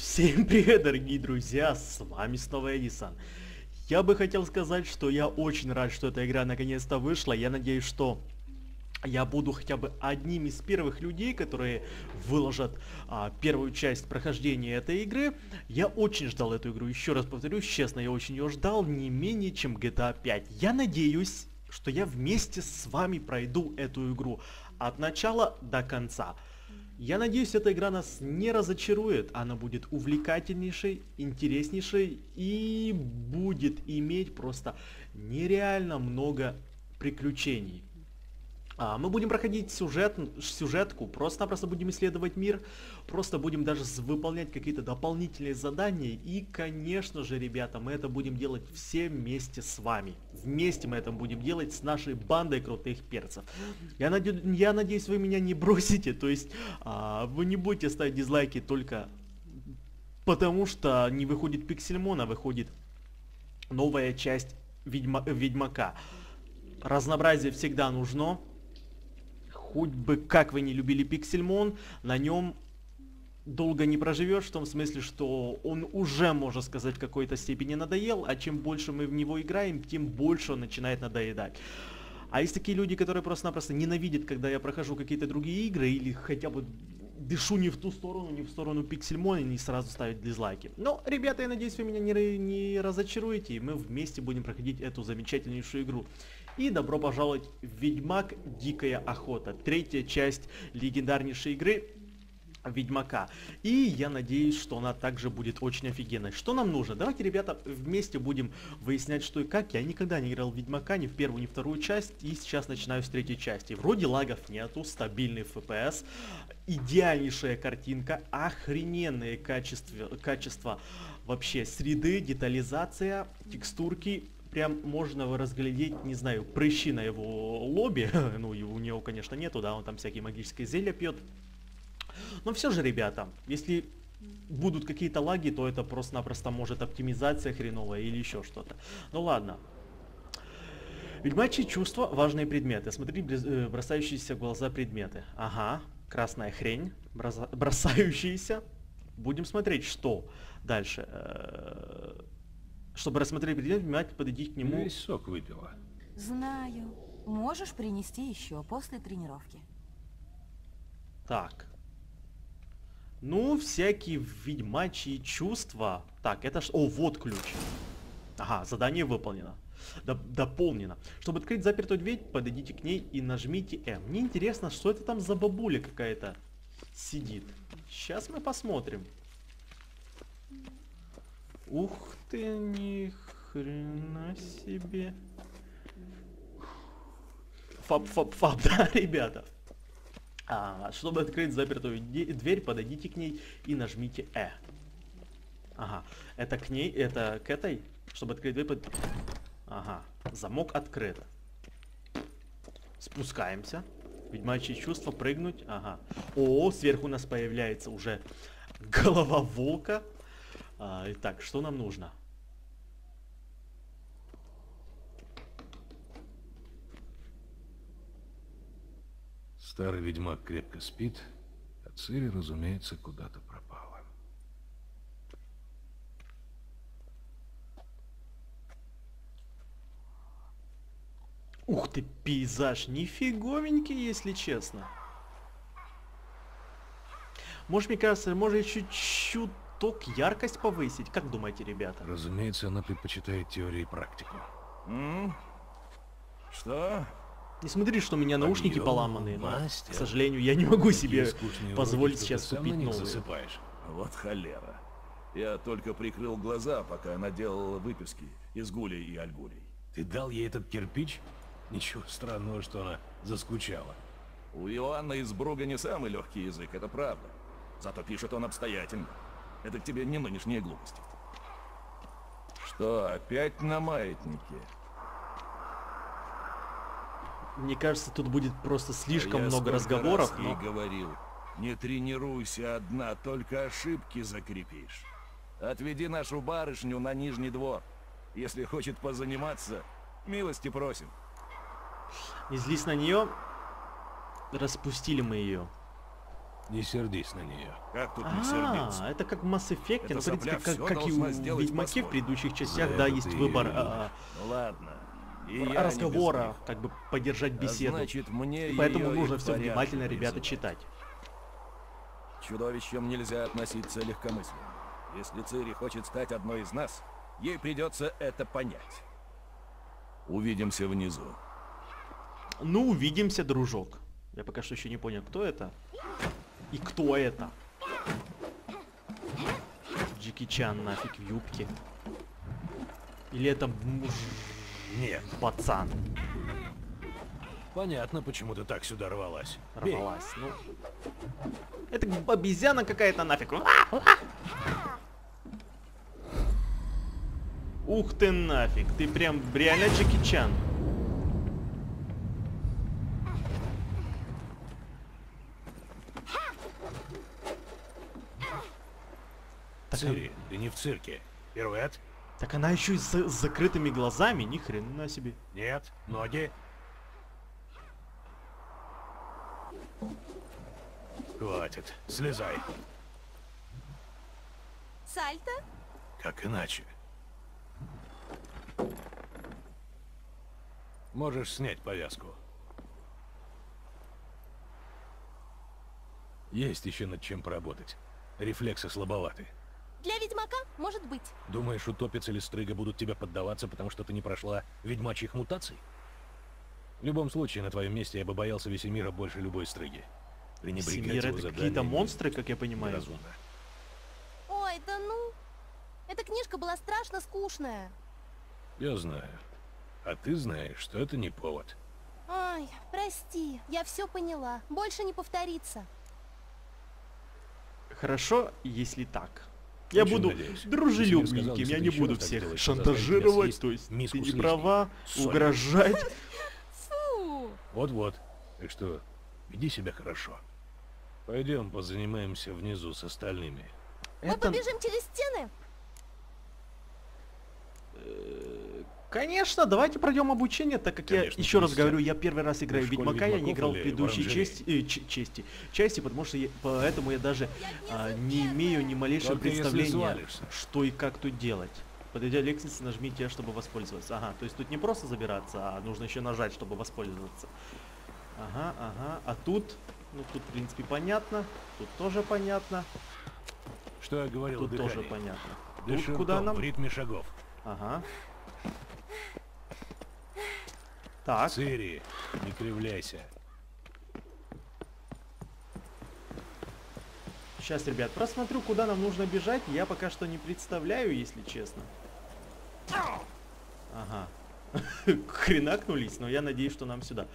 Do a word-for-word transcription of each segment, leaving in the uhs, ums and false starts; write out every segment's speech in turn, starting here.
Всем привет, дорогие друзья, с вами снова Эдисон. Я бы хотел сказать, что я очень рад, что эта игра наконец-то вышла. Я надеюсь, что я буду хотя бы одним из первых людей, которые выложат а, первую часть прохождения этой игры. Я очень ждал эту игру, еще раз повторюсь, честно, я очень ее ждал, не менее чем джи ти эй пять. Я надеюсь, что я вместе с вами пройду эту игру от начала до конца. Я надеюсь, эта игра нас не разочарует, она будет увлекательнейшей, интереснейшей и будет иметь просто нереально много приключений. А, мы будем проходить сюжет, сюжетку, просто-напросто будем исследовать мир, просто будем даже выполнять какие-то дополнительные задания. И, конечно же, ребята, мы это будем делать все вместе с вами. Вместе мы это будем делать с нашей бандой крутых перцев. Я, наде... Я надеюсь, вы меня не бросите, то есть а, вы не будете ставить дизлайки только потому, что не выходит Пиксельмон, а выходит новая часть Ведьма... Ведьмака. Разнообразие всегда нужно. Хоть бы как вы не любили Пиксельмон, на нем долго не проживешь, в том смысле, что он уже, можно сказать, в какой-то степени надоел, а чем больше мы в него играем, тем больше он начинает надоедать. А есть такие люди, которые просто-напросто ненавидят, когда я прохожу какие-то другие игры, или хотя бы дышу не в ту сторону, не в сторону Пиксельмона, и не сразу ставят дизлайки. Но, ребята, я надеюсь, вы меня не, не разочаруете, и мы вместе будем проходить эту замечательнейшую игру. И добро пожаловать в Ведьмак Дикая Охота, третья часть легендарнейшей игры Ведьмака. И я надеюсь, что она также будет очень офигенной. Что нам нужно? Давайте, ребята, вместе будем выяснять, что и как. Я никогда не играл в Ведьмака, ни в первую, ни в вторую часть, и сейчас начинаю с третьей части. Вроде лагов нету, стабильный эф пи эс, идеальнейшая картинка, охрененные качества, качества вообще среды, детализация, текстурки. Прям можно разглядеть, не знаю, прыщи на его лобби. Ну, у него, конечно, нету, да, он там всякие магические зелья пьет. Но все же, ребята, если будут какие-то лаги, то это просто-напросто может оптимизация хреновая или еще что-то. Ну ладно. Ведьмачьи чувства, важные предметы. Смотри, бросающиеся в глаза предметы. Ага, красная хрень, бросающиеся. Будем смотреть, что дальше. Чтобы рассмотреть предмет, внимательно подойти к нему. Весь сок выпила. Знаю. Можешь принести еще после тренировки. Так. Ну, всякие ведьмачьи чувства. Так, это ж... О, вот ключ. Ага, задание выполнено. Доп дополнено. Чтобы открыть запертую дверь, подойдите к ней и нажмите М. Мне интересно, что это там за бабуля какая-то сидит. Сейчас мы посмотрим. Ух ты, ни хрена себе. Фап-фап-фап, да, ребята? А, чтобы открыть запертую дверь, подойдите к ней и нажмите Э. Ага, это к ней, это к этой, чтобы открыть дверь, под... Ага, замок открыт. Спускаемся. Ведьмачьи чувства, прыгнуть, ага. О, сверху у нас появляется уже голова волка. А, итак, что нам нужно? Старый ведьмак крепко спит, а Цири, разумеется, куда-то пропала. Ух ты, пейзаж нифиговенький, если честно. Может, мне кажется, может чуть-чуть ток, яркость повысить? Как думаете, ребята? Разумеется, она предпочитает теорию и практику. М? Что? Не смотри, что у меня наушники Подъем, поломанные, но, мастер. к сожалению, я не могу себе скучные позволить уроки, сейчас что ты сам купить на них новые. засыпаешь. Вот холера. Я только прикрыл глаза, пока она делала выписки из гулей и альгулей. Ты дал ей этот кирпич? Ничего странного, что она заскучала. У Иоанна из Бруга не самый легкий язык, это правда. Зато пишет он обстоятельно. Это к тебе не нынешние глупости. Что, опять на маятнике? Мне кажется, тут будет просто слишком А я много сколько разговоров, раз ей но... говорил, не тренируйся одна, только ошибки закрепишь. Отведи нашу барышню на Нижний двор. Если хочет позаниматься, милости просим. Не злись на нее. Распустили мы ее. Не сердись на нее. Как тут не А, сердиться? это как в Mass Effect, Эта ну, в принципе, сопля как, всё как и у должна сделать Ведьмаке в по-своему. предыдущих частях, За да, это есть ты выбор её а, Ну ладно. И а, я не разговора, без как бы поддержать греха. А беседу. значит, мне И поэтому её нужно и в все порядке внимательно, ребята, призывать. читать. К чудовищам нельзя относиться легкомысленно. Если Цири хочет стать одной из нас, ей придется это понять. Увидимся внизу. Ну, увидимся, дружок. Я пока что еще не понял, кто это. И кто это? Джеки Чан нафиг в юбке. Или это муж... Нет. пацан Понятно, почему ты так сюда рвалась. Бей. рвалась. Ну... Это обезьяна какая-то нафиг. Ух ты нафиг. Ты прям реально Джеки Чан. Цири, ты не в цирке. Пируэт? Так она еще и с, с закрытыми глазами, ни хрена себе. Нет. Ноги? Хватит. Слезай. Сальто? Как иначе? Можешь снять повязку. Есть еще над чем поработать. Рефлексы слабоваты. Для ведьмака может быть. Думаешь, утопец или стрыга будут тебе поддаваться, потому что ты не прошла ведьмачьих мутаций? В любом случае, на твоем месте я бы боялся Весемира больше любой стрыги. Пренебрегать Семир его это заданиями какие-то монстры, как я понимаю. неразумно. Ой, да ну. Эта книжка была страшно скучная. Я знаю. А ты знаешь, что это не повод. Ой, прости, я все поняла. Больше не повторится. Хорошо, если так. Я Очень буду надеюсь. дружелюбненьким, Если я ты не еще буду раз так всех сделаешь, шантажировать, то то есть миску ты не слизни. права, Соль. угрожать. Фу. Вот-вот. Так что веди себя хорошо. Пойдем позанимаемся внизу с остальными. Мы Это, побежим через стены? конечно, давайте пройдем обучение, так как Конечно, я, еще раз Кристиан. говорю, я первый раз играю в в школе Ведьмака, я не ведьмаков играл в или в предыдущей оранжерее? части, э, ч- части, части, потому что я, поэтому я даже а, не имею ни малейшего Только если представления, свалишься. что и как тут делать. Подойдя к лестнице, нажмите, чтобы воспользоваться. Ага, то есть тут не просто забираться, а нужно еще нажать, чтобы воспользоваться. Ага, ага, а тут, ну тут в принципе понятно, тут тоже понятно, Что я говорил тут о тоже дыхании? понятно. Дыши Тут куда ртом, нам? в ритме шагов. Ага. Так, Цири, не кривляйся. сейчас, ребят, просмотрю, куда нам нужно бежать. Я пока что не представляю, если честно. Ага. Хренакнулись, но я надеюсь, что нам сюда.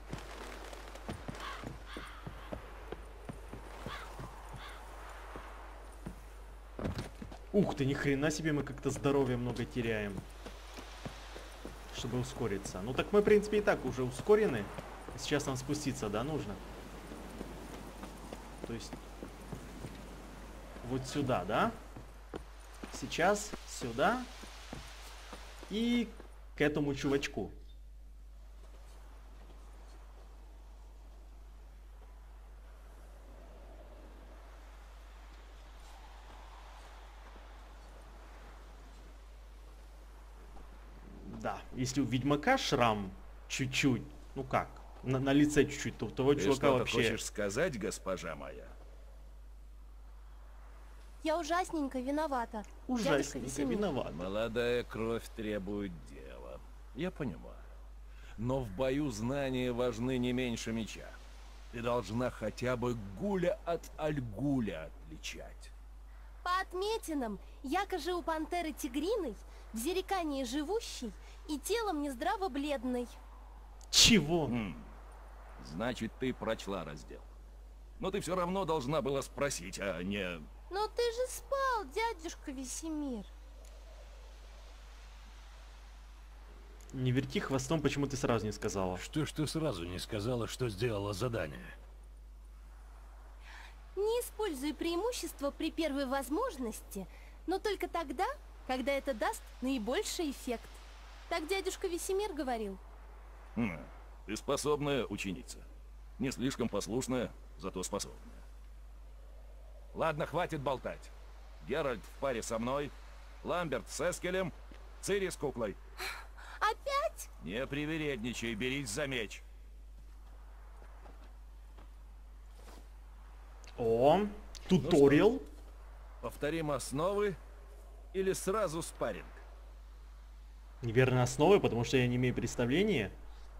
Ух ты, ни хрена себе, мы как-то здоровья много теряем. Чтобы ускориться. Ну так мы, в принципе, и так уже ускорены. Сейчас нам спуститься, да, нужно? То есть... Вот сюда, да? Сейчас сюда. И к этому чувачку. Да, если у Ведьмака шрам чуть-чуть, ну как, на, на лице чуть-чуть, то у того Ты чувака что-то вообще... хочешь сказать, госпожа моя? Я ужасненько виновата. Дядюшка Ужасненько Весемир. виноват. Молодая кровь требует дела. Я понимаю. Но в бою знания важны не меньше меча. Ты должна хотя бы гуля от альгуля отличать. По отметинам, якоже у пантеры тигриной, в зерекании живущей и телом нездраво бледной. Чего? М, Значит, ты прочла раздел. Но ты все равно должна была спросить, а не... Но ты же спал, дядюшка Весемир. Не верти хвостом, почему ты сразу не сказала. Что ж ты сразу не сказала, что сделала задание? Не используй преимущество при первой возможности, но только тогда, когда это даст наибольший эффект. Так дядюшка Весемир говорил. Хм, ты способная ученица. Не слишком послушная, зато способная. Ладно, хватит болтать. Геральт в паре со мной, Ламберт с Эскелем, Цири с куклой. Опять? Не привередничай, берись за меч. О, туториал. Ну повторим основы или сразу спарринг? Неверные основы, потому что я не имею представления.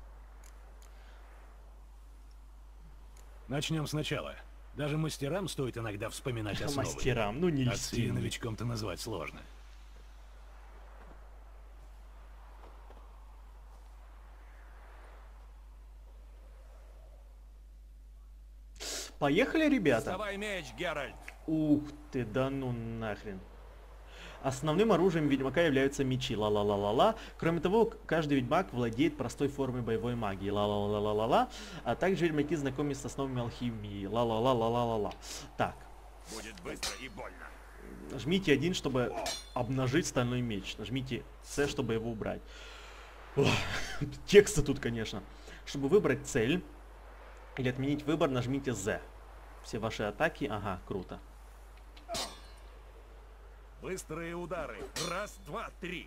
Начнем сначала. Даже мастерам стоит иногда вспоминать основы. Мастерам, ну не А Цири льсти. новичком-то назвать сложно. Поехали, ребята. Доставай меч, Геральт. Ух ты, да ну нахрен. Основным оружием ведьмака являются мечи, ла-ла-ла-ла-ла. Кроме того, каждый ведьмак владеет простой формой боевой магии, ла-ла-ла-ла-ла-ла. А также ведьмаки знакомятся с основами алхимии, ла-ла-ла-ла-ла-ла-ла. Так. Будет быстро и больно. Нажмите один, чтобы обнажить стальной меч. Нажмите С, чтобы его убрать. Ох, тексты тут, конечно. Чтобы выбрать цель или отменить выбор, нажмите З. Все ваши атаки, ага, круто. Быстрые удары. Раз, два, три.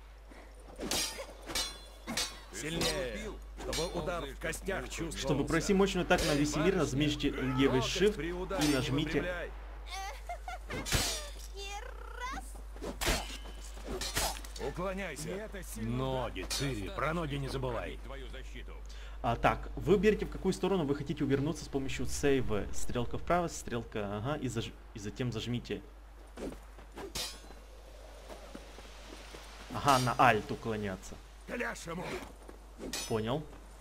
Сильнее, чтобы удар в костях чувствовался. Чтобы провести мощную атаку на Весемир, нажмите левый shift и нажмите... И раз. Уклоняйся. Ноги, Цири, про ноги не забывай. Твою защиту. А, так, выберите, в какую сторону вы хотите увернуться с помощью сейва. Стрелка вправо, стрелка, ага, и, заж... и затем зажмите. Ага, на Альт уклоняться. Кляш ему. Понял.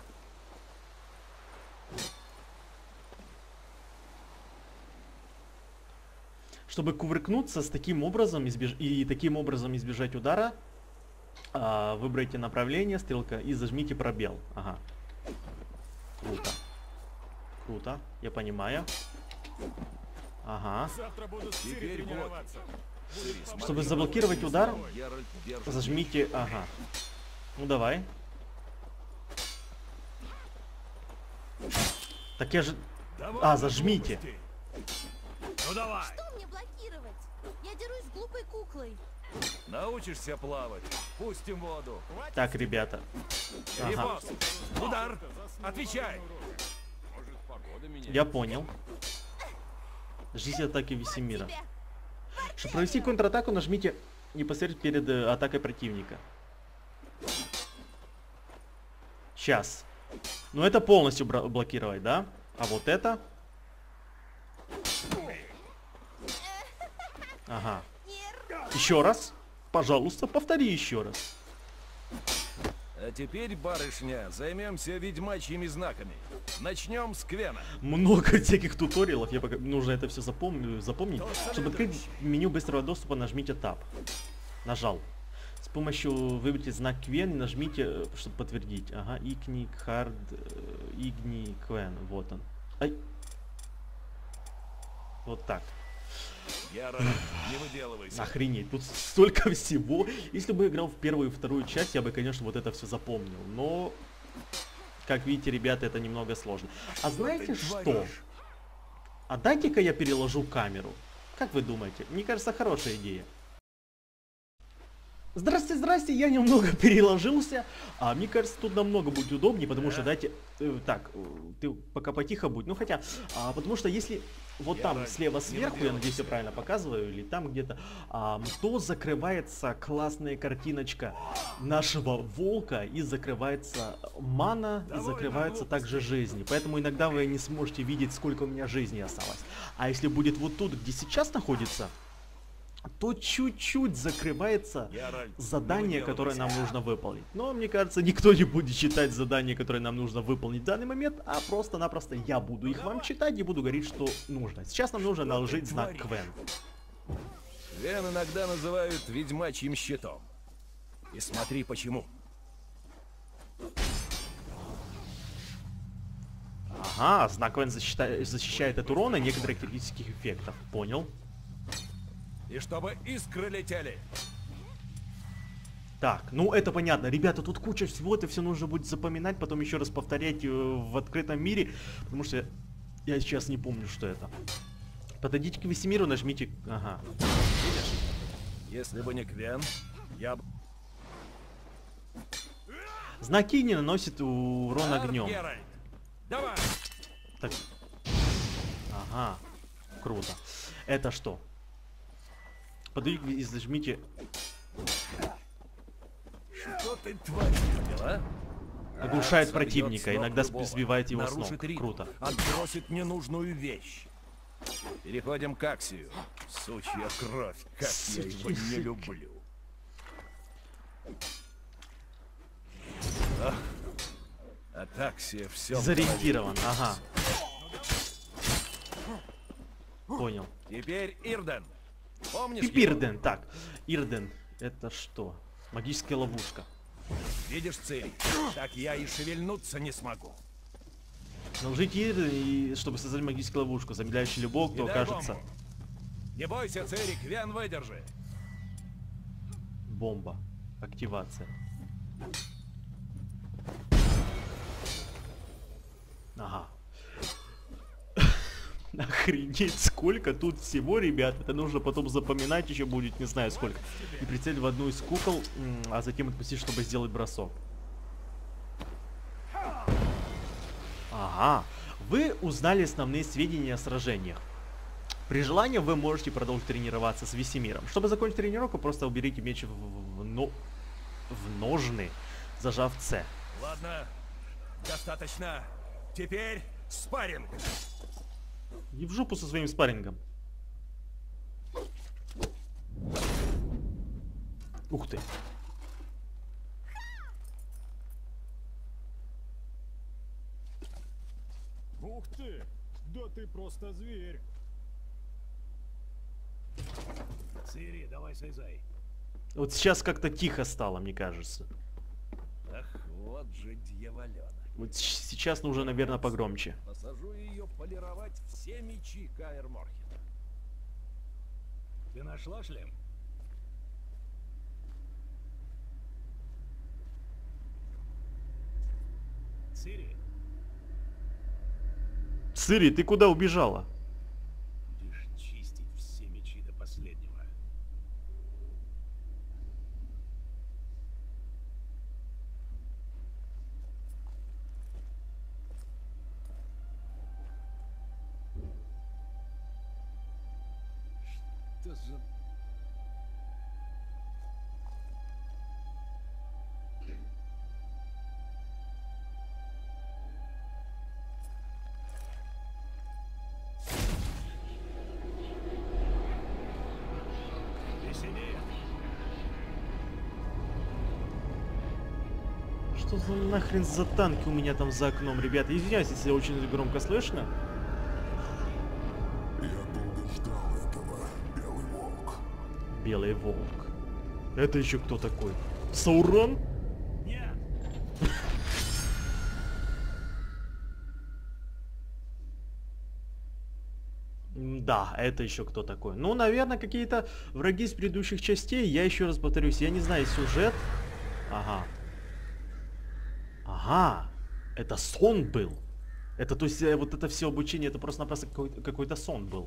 Чтобы кувыркнуться с таким образом избеж... и таким образом избежать удара, а, выберите направление, стрелка, и зажмите пробел. Ага. Круто. Круто, я понимаю. Ага. Завтра буду с Цири тренироваться. Чтобы заблокировать удар, Геральт держит. зажмите... Ага. Ну давай. Так я же... А, зажмите. Ну давай. Что мне блокировать? Я дерусь с глупой куклой. Научишься плавать. Пустим воду. Так, ребята. Ага. Ребос. Удар. Отвечай. Я понял. Ждите атаки Весемира. Тебя. Чтобы провести контратаку, нажмите непосредственно перед э, атакой противника. Сейчас. Ну это полностью блокировать, да? А вот это... Ага. Еще раз. Пожалуйста, повтори еще раз. А теперь, барышня, займемся ведьмачьими знаками. Начнем с Квена. Много всяких туториалов, я пока нужно это все запомнить, запомнить. Чтобы открыть меню быстрого доступа, нажмите Tab. Нажал. С помощью выберите знак Квен и нажмите, чтобы подтвердить. Ага, Игни, Хард, Игни, Квен. Вот он. Ай. Вот так. Геральт, не выделывайся. Охренеть, тут столько всего. Если бы играл в первую и вторую часть, я бы, конечно, вот это все запомнил. Но, как видите, ребята, это немного сложно. А знаете что? А дайте-ка я переложу камеру. Как вы думаете? Мне кажется, хорошая идея. Здрасте, здрасте, я немного переложился. А мне кажется, тут намного будет удобнее, потому что дайте... Э, так, э, ты пока потихо будь. Ну хотя, а, потому что если вот там Геральт, слева не сверху, я надеюсь, я выделывайся. правильно показываю, или там где-то, а, то закрывается классная картиночка нашего волка, и закрывается мана, и Довольно закрываются глупостей. также жизни. Поэтому иногда вы не сможете видеть, сколько у меня жизни осталось. А если будет вот тут, где сейчас находится, то чуть-чуть закрывается Геральт, задание, не которое нам выделывайся. нужно выполнить. Но мне кажется, никто не будет читать задание, которое нам нужно выполнить в данный момент, а просто-напросто я буду их вам читать и буду говорить, что нужно. Сейчас нам нужно наложить знак Квен. Квен иногда называют ведьмачьим щитом. И смотри почему. Ага, знак Квен защита- защищает от урона и некоторых критических эффектов. Понял. И чтобы искры летели. Так, ну это понятно. Ребята, тут куча всего, это все нужно будет запоминать, потом еще раз повторять э, в открытом мире, потому что я сейчас не помню, что это. Подойдите к Весемиру, нажмите... Ага. Видишь? Если бы не Квен, я бы... Знаки не наносит урон огнем. Геральт, давай! Так. Ага. Круто. Это что? Подойдите и зажмите... Что ты творишь, дела? Оглушает А, противника, собьет с ног иногда любого, сбивает его с ног. нарушит ритм, Круто. Отбросит ненужную вещь. Переходим к Аксию. Сучья кровь, как я его не люблю. Ах, от Аксия все Зарегистрирован, ага. Понял. Теперь Ирден. Помнишь его? Ирден, так. Ирден, это что? Магическая ловушка. Видишь цель? Так я и шевельнуться не смогу. Наложите Ирден, и, чтобы создать магическую ловушку, замедляющий любого, кто Не дай окажется... бомбу. Не бойся, Цири, Квен выдержи. Бомба. Активация. Ага. Охренеть, сколько тут всего, ребят. Это нужно потом запоминать еще будет, не знаю сколько. И прицелить в одну из кукол, а затем отпустить, чтобы сделать бросок. Ага. Вы узнали основные сведения о сражениях. При желании вы можете продолжить тренироваться с Весемиром. Чтобы закончить тренировку, просто уберите меч в, в, в, но... в ножны, зажав С. Ладно, достаточно. Теперь спарринг. И в жопу со своим спаррингом. Ух ты. Ух ты! Да ты просто зверь! Цири, давай слезай. Вот сейчас как-то тихо стало, мне кажется. Ах, вот же дьяволенок. Вот сейчас нужно, наверное, погромче. Посажу ее полировать все мечи Каэр Морхена. Ты нашла шлем? Цири, Цири, ты куда убежала? будешь чистить все мечи до последнего. Что за... Весенее. Что за нахрен за танки у меня там за окном, ребята? Извиняюсь, если очень громко слышно. Я долго ждал этого, Белый Волк. Белый волк. Это еще кто такой? Саурон? Нет. Да, это еще кто такой? Ну, наверное, какие-то враги из предыдущих частей. Я еще раз повторюсь, я не знаю сюжет. Ага. Ага. Это сон был. Это, то есть, э, вот это все обучение, это просто-напросто какой-то какой-то сон был.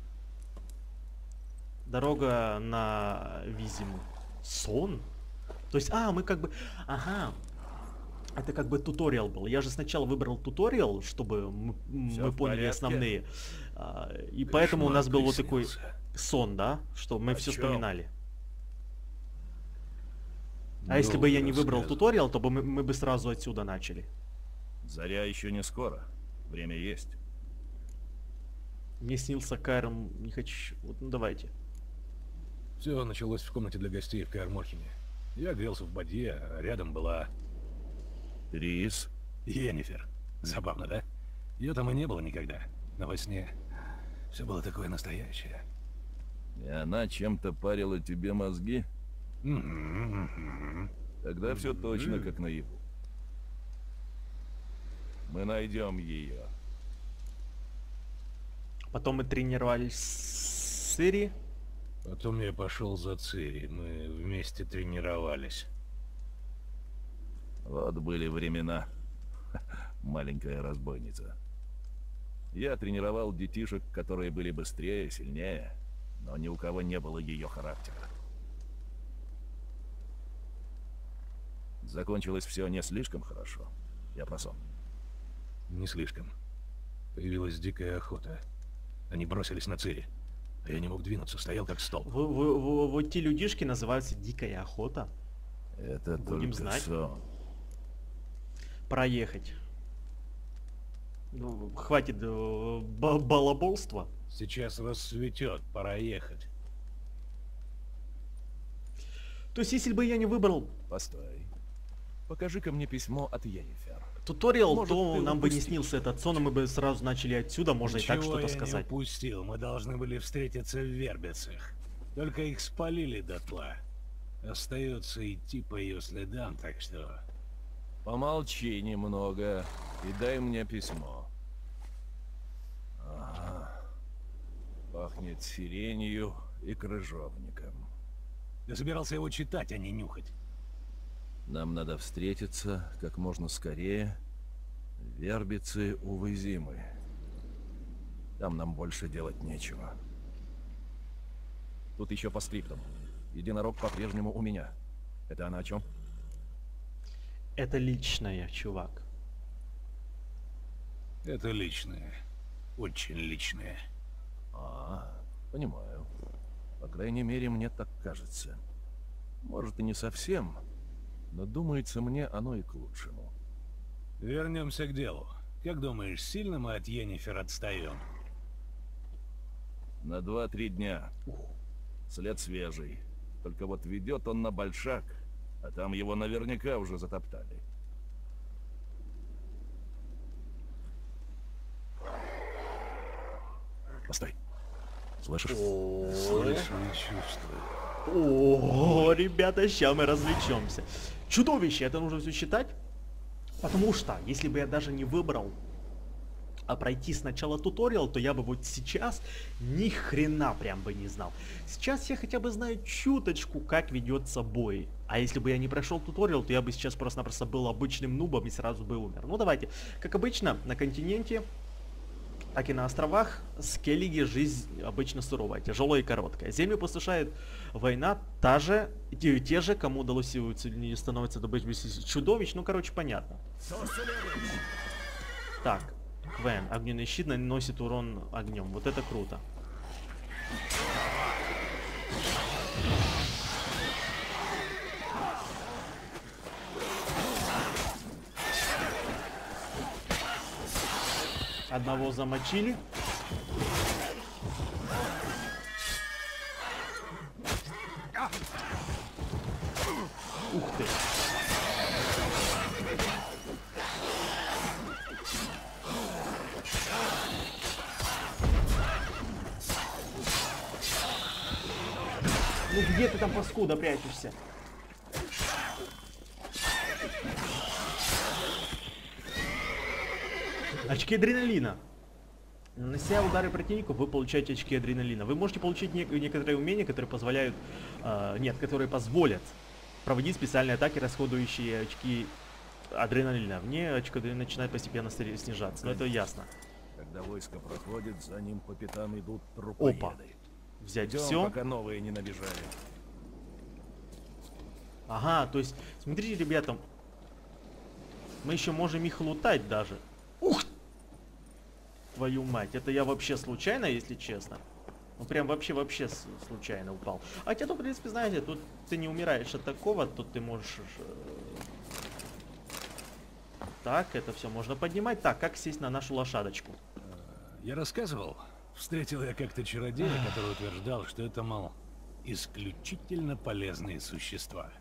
Дорога на Визиму. Сон? То есть, а, мы как бы... Ага. Это как бы туториал был. Я же сначала выбрал туториал, чтобы мы, Всё мы в поняли порядке? основные. А, и поэтому у нас был вот такой приснился. сон, да? Что мы О все чём? вспоминали. А Ну, если бы я не выбрал рассказывай. туториал, то бы мы, мы бы сразу отсюда начали. Заря еще не скоро. Время есть. Мне снился Кайром, не хочу... Вот, ну давайте. Все началось в комнате для гостей в Каэр Морхене. Я грелся в бадье, а рядом была Трис. Йеннифер. Забавно, да? Ее там и не было никогда. Но во сне все было такое настоящее. И она чем-то парила тебе мозги? Мгм, мгм. Тогда все точно как наяву. Мы найдем ее. Потом мы тренировались с Цири. Потом я пошел за Цири. Мы вместе тренировались. Вот были времена. Маленькая разбойница. Я тренировал детишек, которые были быстрее, сильнее, но ни у кого не было ее характера. Закончилось все не слишком хорошо. Я про сон. Не слишком. Появилась дикая охота. Они бросились на Цири. А я не мог двинуться, стоял как столб. Вы- вы- вы- Вот те людишки называются дикая охота. Это Будем только знать. сон. Проехать. Ну, хватит э, ба- балаболства. Сейчас рассветет, пора ехать. То есть, если бы я не выбрал Постой. Покажи-ка мне письмо от Йеннифер. туториал, Может, то ты нам бы не упустил снился этот сон, и мы бы сразу начали отсюда, можно и так Ничего что-то я сказать. не упустил. Мы должны были встретиться в Вербицах. Только их спалили дотла. Остается идти по ее следам, так что... Помолчи немного и дай мне письмо. Ага. Пахнет сиренью и крыжовником. Я собирался его читать, а не нюхать. Нам надо встретиться как можно скорее в Вербице у Вызимы. Там нам больше делать нечего. Тут еще по скриптам. Единорог по-прежнему у меня. Это она о чем? Это личное, чувак. Это личное. Очень личное. А, понимаю. По крайней мере, мне так кажется. Может, и не совсем, но думается мне оно и к лучшему. Вернемся к делу. Как думаешь, сильно мы от Йеннифер отстаем? На два-три дня. След свежий. Только вот ведет он на Большак, а там его наверняка уже затоптали. Постой. Слышишь? Слышу и чувствую. О, ребята, сейчас мы развлечемся. Чудовище, это нужно все считать. Потому что, если бы я даже не выбрал, а пройти сначала туториал, то я бы вот сейчас ни хрена прям бы не знал. Сейчас я хотя бы знаю чуточку, как ведется бой. А если бы я не прошел туториал, то я бы сейчас просто-напросто был обычным нубом и сразу бы умер. Ну давайте, как обычно, на континенте, так и на островах Скеллиги жизнь обычно суровая, тяжелая и короткая. Землю опустошает война, та же, те, те же, кому удалось не становится добыть чудовищ, ну короче понятно. Так, Квен, огненный щит наносит урон огнем, вот это круто. Одного замочили. Ух ты. Ну где ты там, паскуда, прячешься? Очки адреналина. Нанося удары противнику, вы получаете очки адреналина. Вы можете получить не некоторые умения, которые позволяют... Э, нет, которые позволят проводить специальные атаки, расходующие очки адреналина. Вне очко адреналина начинает постепенно снижаться. Но это ясно. Когда войско проходит, за ним по пятам идут трупоеды. Опа. Взять Идем, все. пока новые не набежали. Ага, то есть, смотрите, ребята, мы еще можем их лутать даже. Ух! Твою мать, это я вообще случайно, если честно. Ну прям вообще-вообще случайно упал. А хотя, ну, в принципе, знаете, тут ты не умираешь от такого, тут ты можешь... Так, это все можно поднимать. Так, как сесть на нашу лошадочку? Я рассказывал. Встретил я как-то чародея, который утверждал, что это, мол, исключительно полезные существа.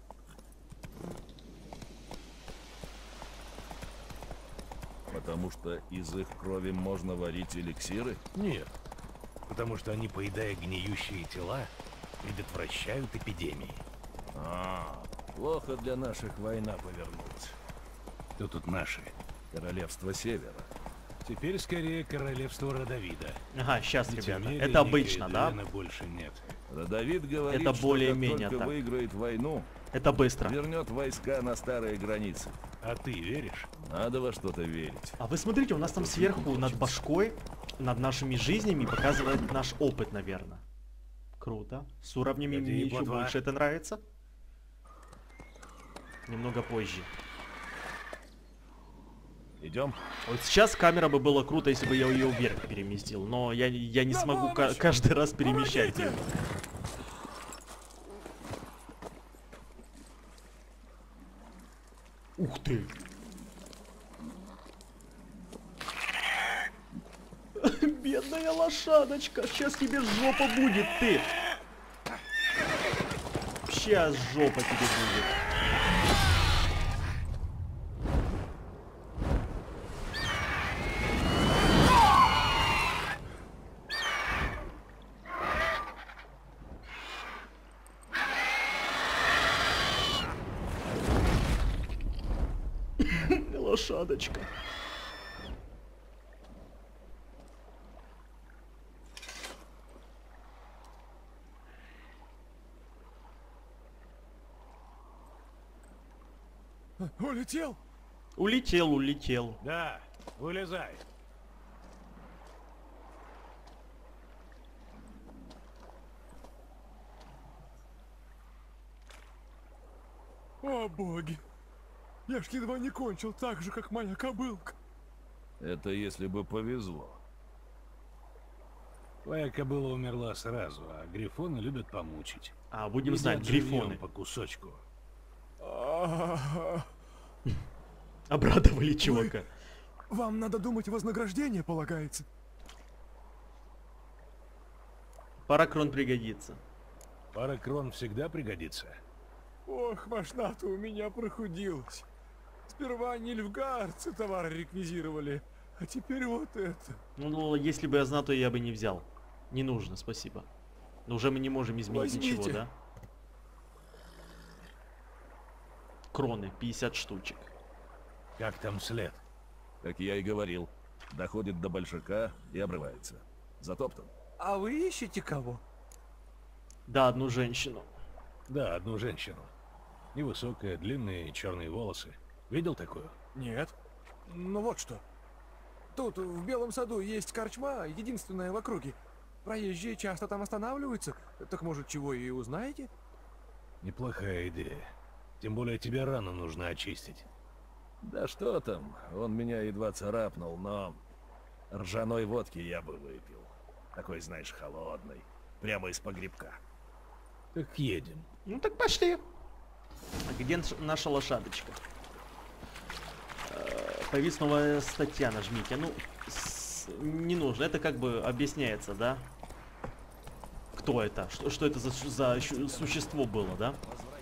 Потому что из их крови можно варить эликсиры? Нет. Потому что они, поедая гниющие тела, предотвращают эпидемии. А, плохо для наших война повернулась. Кто тут наши? Королевство Севера. Теперь скорее королевство Родовида. Ага, сейчас, Ведь ребята, Эмелия, это Ника обычно, и да? Дуэна больше нет. Родовид говорит, Это что более-менее как только так. выиграет войну, Это быстро. вернет войска на старые границы. А ты веришь? Надо во что-то верить. А вы смотрите, у нас там сверху над башкой над нашими жизнями, показывает наш опыт, наверное. Круто. С уровнями Это мне не еще плотва. больше это нравится. Немного позже. Идем. Вот сейчас камера бы было круто, если бы я ее вверх переместил, но я, я не На смогу ка- помощь! каждый раз перемещать Помогите! ее. Ух ты! Бедная лошадочка, сейчас тебе жопа будет, ты! Сейчас жопа тебе будет. Лошадочка. Улетел? Улетел, улетел. Да, вылезай. О боги! Я ж едва не кончил так же, как моя кобылка. Это если бы повезло. Твоя кобыла умерла сразу, а грифоны любят помучить. А, будем Едят знать, живьем грифоны. по кусочку. А, Обрадовали чувака. Вам надо думать, вознаграждение полагается. Пара крон пригодится. Пара крон всегда пригодится. Ох, машина-то у меня прохудилась. Сперва нильфгаарцы товар реквизировали, а теперь вот это. Ну, если бы я знал, то я бы не взял. Не нужно, спасибо. Но уже мы не можем изменить ничего, Возьмите. да? Кроны, пятьдесят штучек. Как там след? Как я и говорил, доходит до большака и обрывается. Затоптан. А вы ищете кого? Да, одну женщину. Да, одну женщину. Невысокая, длинные черные волосы. Видел такую? Нет. Ну вот что. Тут, в Белом саду, есть корчма, единственная в округе. Проезжие часто там останавливаются. Так может, чего и узнаете? Неплохая идея. Тем более тебе рану нужно очистить. Да что там, он меня едва царапнул, но ржаной водки я бы выпил. Такой, знаешь, холодный. Прямо из погребка. Так едем. Ну так пошли. А где наш- наша лошадочка? Э, Появилась новая статья, нажмите. Ну, с- не нужно. Это как бы объясняется, да? Кто это? Что, что это за, су- за щу- существо было, да?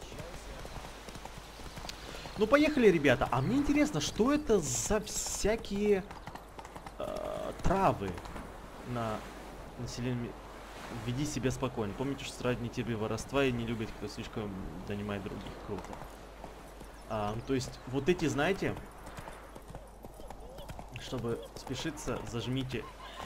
Ну, поехали, ребята. А мне интересно, что это за всякие э, травы на населении. Веди себя спокойно. Помните, что страдает нетерпеливого воровства и не любит, кто слишком донимает других. Круто. А, ну, то есть, вот эти, знаете, чтобы спешиться, зажмите.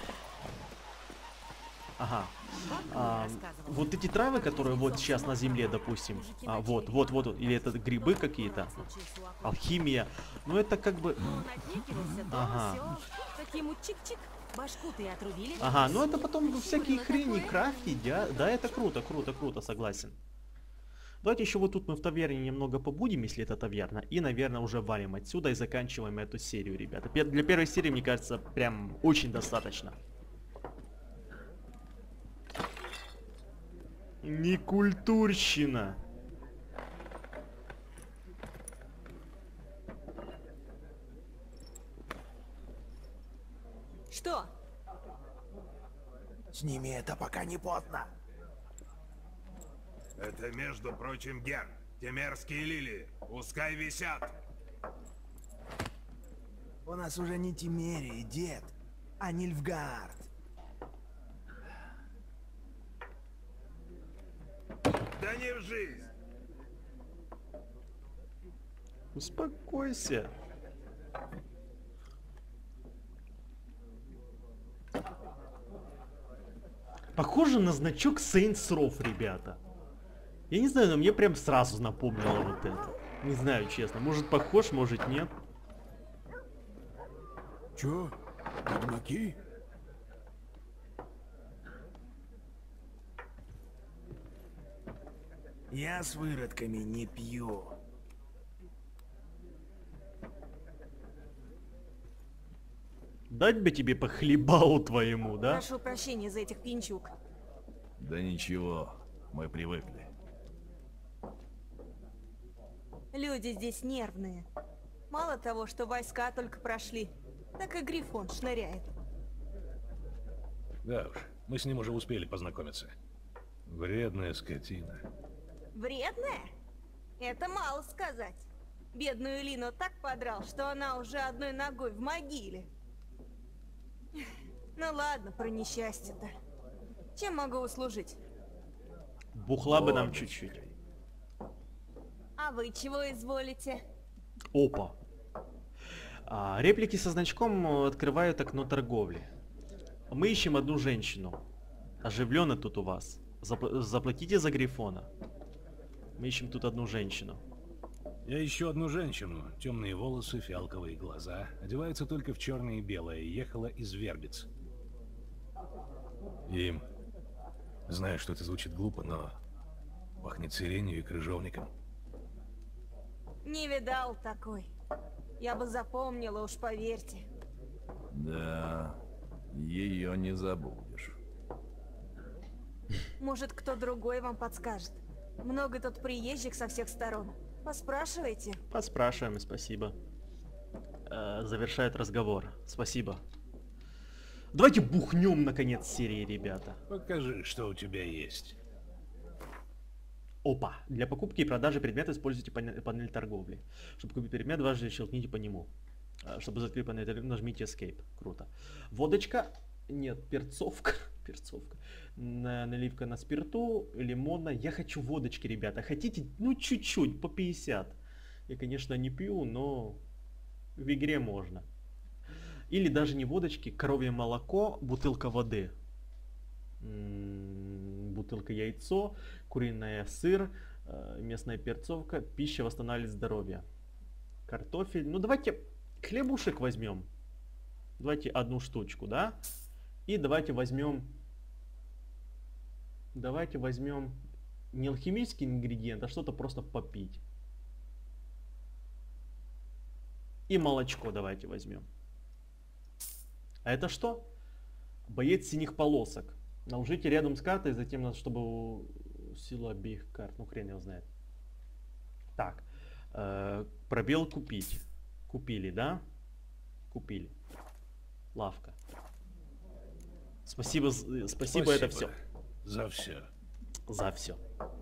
Ага. А, вот эти травы, которые вот сейчас на земле, допустим. А, вот, вот, вот, или это грибы какие-то. Алхимия. Ну, это как бы... Ага. Таким чик-чик, башку ты отрубили. Ага, ну это потом всякие хрени крафтить, да? Да, это круто, круто, круто, согласен. Давайте еще вот тут мы в таверне немного побудем, если это таверна. И, наверное, уже валим отсюда и заканчиваем эту серию, ребята. Пер- Для первой серии, мне кажется, прям очень достаточно. Некультурщина. Что? Сними это, пока не поздно. Это, между прочим, Ген. Те мерзкие лилии. Пускай висят. У нас уже не Тимерий, дед, а Нильфгаард. Да не в жизнь. Успокойся. Похоже на значок Saints Row, ребята. Я не знаю, но мне прям сразу напомнило вот это. Не знаю, честно. Может похож, может нет. Чё? Ведьмаки? Я с выродками не пью. Дать бы тебе по хлебалу твоему, да? Прошу прощения за этих пьянчуг. Да ничего, мы привыкли. Люди здесь нервные. Мало того, что войска только прошли, так и Грифон шныряет. Да уж, мы с ним уже успели познакомиться. Вредная скотина. Вредная? Это мало сказать. Бедную Лину так подрал, что она уже одной ногой в могиле. Ну ладно, про несчастье-то. Чем могу услужить? Бухла бы нам чуть-чуть. А вы чего изволите? Опа. А, реплики со значком открывают окно торговли. Мы ищем одну женщину. Оживленно тут у вас. Запл- заплатите за Грифона. Мы ищем тут одну женщину. Я ищу одну женщину. Темные волосы, фиалковые глаза. Одевается только в черное и белое. Ехала из Вербиц. Им. Знаю, что это звучит глупо, но пахнет сиренью и крыжовником. Не видал такой. Я бы запомнила, уж поверьте. Да, ее не забудешь. Может, кто другой вам подскажет. Много тут приезжих со всех сторон. Поспрашивайте. Поспрашиваем, спасибо. Э, завершает разговор. Спасибо. Давайте бухнем наконец серии, ребята. Покажи, что у тебя есть. Опа. Для покупки и продажи предмета используйте панель, панель торговли. Чтобы купить предмет, дважды щелкните по нему. Чтобы закрыть панель торговли, нажмите Escape. Круто. Водочка. Нет, перцовка. Перцовка. На, наливка на спирту, лимона. Я хочу водочки, ребята. Хотите? Ну, чуть-чуть, по пятьдесят. Я, конечно, не пью, но в игре можно. Или даже не водочки, коровье молоко, бутылка воды. М-м, бутылка яйцо, куриная сыр, э, местная перцовка, пища восстанавливает здоровье. Картофель. Ну, давайте хлебушек возьмем. Давайте одну штучку, да? И давайте возьмем... Давайте возьмем не алхимический ингредиент, а что-то просто попить. И молочко давайте возьмем. А это что? Боец синих полосок. Наложите рядом с картой, затем надо, чтобы силу обеих карт. Ну, хрен его знает. Так. Э, пробел купить. Купили, да? Купили. Лавка. Спасибо, спасибо, спасибо, это все. За все. За все.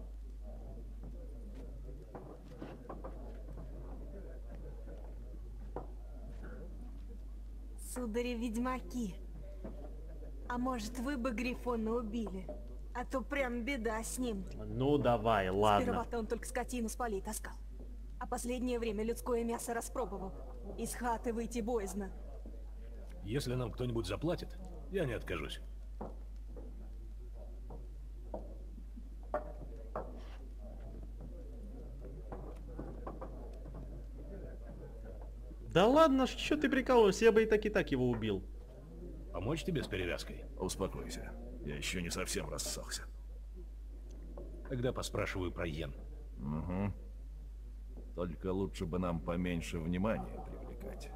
Судари-ведьмаки. А может, вы бы Грифона убили? А то прям беда с ним. Ну давай, ладно. Сперва-то он только скотину с полей таскал. А последнее время людское мясо распробовал. Из хаты выйти боязно. Если нам кто-нибудь заплатит, я не откажусь. Да ладно, что ты прикалываешься, я бы и так и так его убил. Помочь тебе с перевязкой? Успокойся, я еще не совсем рассохся. Тогда поспрашиваю про Йен. Угу. Только лучше бы нам поменьше внимания привлекать.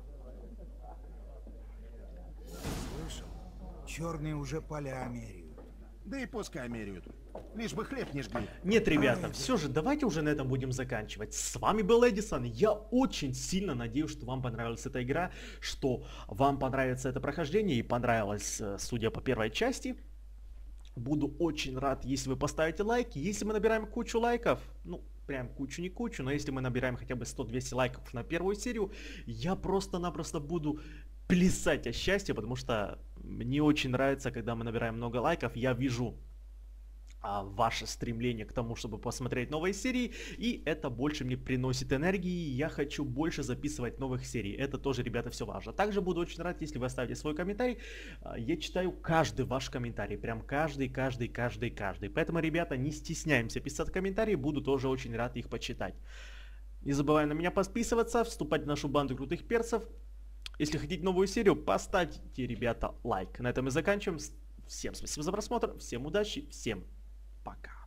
Слышал? Черные уже поля меряют. Да и пускай меряют. Лишь бы хлеб не жгли. Нет, ребята, все же давайте уже на этом будем заканчивать. С вами был Эдисон. Я очень сильно надеюсь, что вам понравилась эта игра, что вам понравится это прохождение и понравилось, судя по первой части. Буду очень рад, если вы поставите лайк. Если мы набираем кучу лайков, ну, прям кучу не кучу, но если мы набираем хотя бы сто-двести лайков на первую серию, я просто-напросто буду плясать от счастья, потому что мне очень нравится, когда мы набираем много лайков, я вижу а, ваше стремление к тому, чтобы посмотреть новые серии, и это больше мне приносит энергии, я хочу больше записывать новых серий, это тоже, ребята, все важно. Также буду очень рад, если вы оставите свой комментарий, я читаю каждый ваш комментарий, прям каждый, каждый, каждый, каждый, поэтому, ребята, не стесняемся писать комментарии, буду тоже очень рад их почитать. Не забывай на меня подписываться, вступать в нашу банду крутых перцев. Если хотите новую серию, поставьте, ребята, лайк. На этом мы заканчиваем. Всем спасибо за просмотр, всем удачи, всем пока.